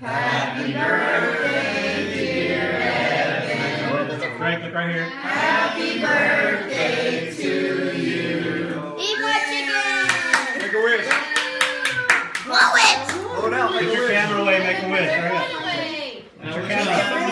Happy birthday, dear Evan. Frank, look right here. Happy birthday to you. Eat more chicken. Make a wish. Blow it. Blow it out. Make Get a your wish. camera away, make a wish. Hurry up. Get your camera.